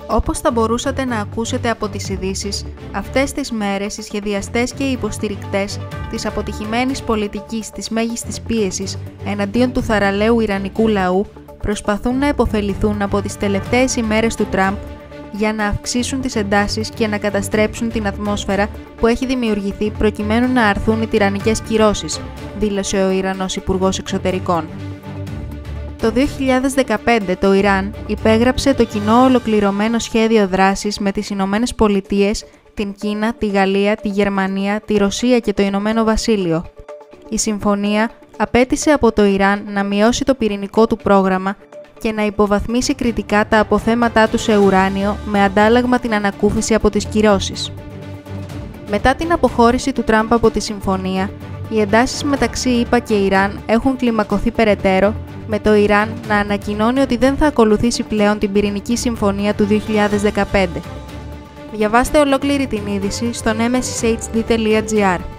Όπως θα μπορούσατε να ακούσετε από τις ειδήσεις, αυτές τις μέρες οι σχεδιαστές και οι υποστηρικτές της αποτυχημένης πολιτικής της μέγιστης πίεσης εναντίον του θαραλέου ιρανικού λαού προσπαθούν να επωφεληθούν από τις τελευταίες ημέρες του Τραμπ για να αυξήσουν τις εντάσεις και να καταστρέψουν την ατμόσφαιρα που έχει δημιουργηθεί προκειμένου να αρθούν οι τυραννικές κυρώσεις, δήλωσε ο Ιρανός Υπουργός Εξωτερικών. Το 2015 το Ιράν υπέγραψε το κοινό ολοκληρωμένο σχέδιο δράσης με τις Ηνωμένες Πολιτείες, την Κίνα, τη Γαλλία, τη Γερμανία, τη Ρωσία και το Ηνωμένο Βασίλειο. Η συμφωνία απέτησε από το Ιράν να μειώσει το πυρηνικό του πρόγραμμα και να υποβαθμίσει κριτικά τα αποθέματά του σε ουράνιο με αντάλλαγμα την ανακούφιση από τις κυρώσεις. Μετά την αποχώρηση του Τραμπ από τη συμφωνία, οι εντάσεις μεταξύ ΗΠΑ και Ιράν έχουν κλιμακωθεί περαιτέρω, με το Ιράν να ανακοινώνει ότι δεν θα ακολουθήσει πλέον την πυρηνική συμφωνία του 2015. Διαβάστε ολόκληρη την είδηση στο nemeshd.gr.